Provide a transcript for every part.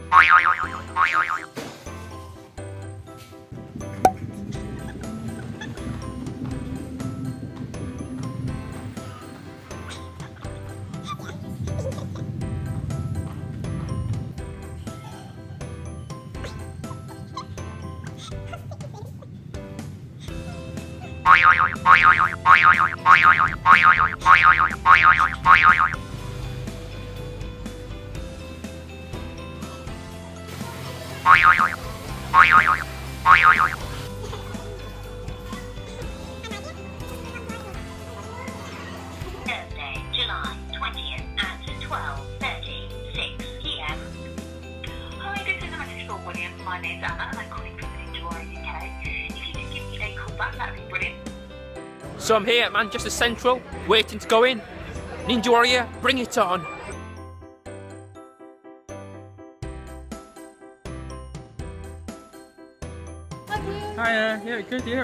Thursday, July 20th at 12:36 p.m. Hi, this is Amateur School William. My name's Anna and I'm calling from Ninja Warrior UK. If you could give me a call back, that would be brilliant. So I'm here at Manchester Central, waiting to go in. Ninja Warrior, bring it on. Hiya, yeah, good, yeah.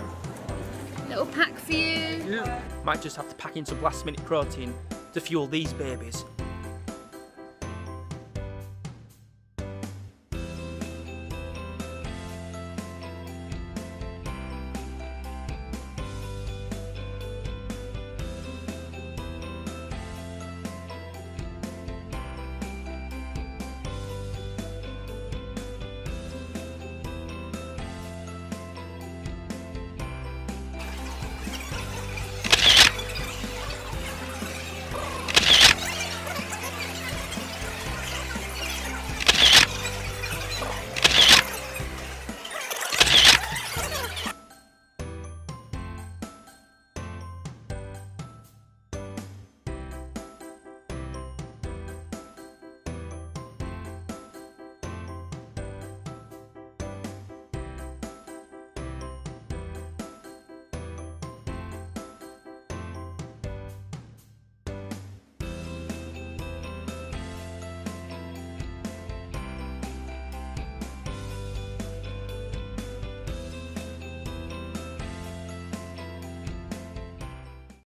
Little pack for you. Yeah. Might just have to pack in some last minute protein to fuel these babies.